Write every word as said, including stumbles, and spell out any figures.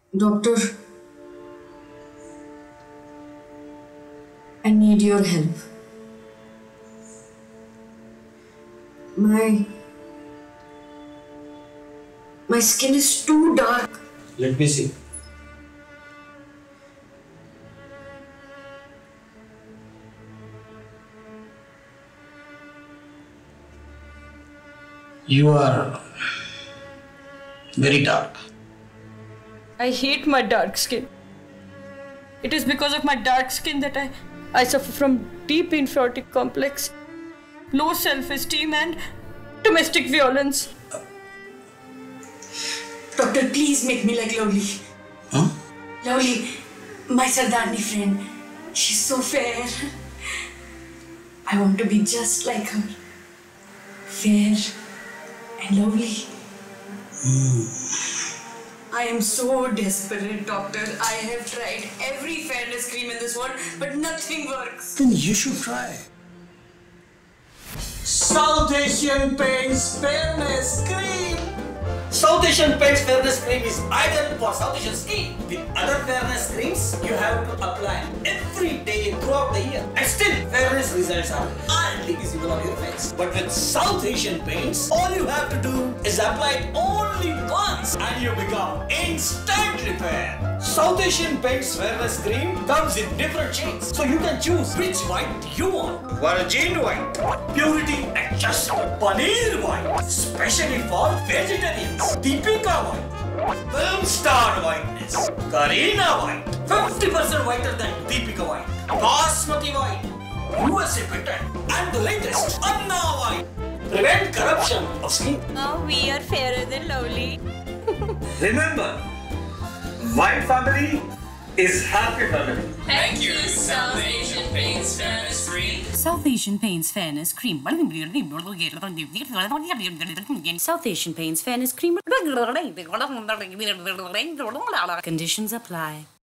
Doctor, I need your help. My... My skin is too dark. Let me see. You are very dark. I hate my dark skin. It is because of my dark skin that I, I suffer from deep inferiority complex, low self-esteem and domestic violence. Doctor, please make me like Lovely. Huh? Lovely, my Sardarni friend. She's so fair. I want to be just like her. Fair and lovely. Mm. I am so desperate, doctor. I have tried every fairness cream in this world, but nothing works. Then you should try South Asian Paints Fairness Cream. South Asian Paints Fairness Cream is ideal for South Asian skin. With other fairness creams, you have to apply every day throughout the year. And still, fairness results are hardly visible on your face. But with South Asian Paints, all you have to do is apply it only once and you become instant repair. South Asian Paints Fairness Cream comes in different shades, so you can choose which white you want. Virgin white, purity adjustment, paneer white, specially for vegetarians. Deepika white, film star whiteness, Kareena white, fifty percent whiter than Deepika white, Basmati white, U S A patent, and the latest Anna white. Prevent corruption of skin. Now we are fairer than Lovely. Remember, white family is happy family. Thank you, South Asian Paints Fairness Cream. South Asian Paints Fairness Cream. South Asian Paints Fairness Cream. Conditions apply.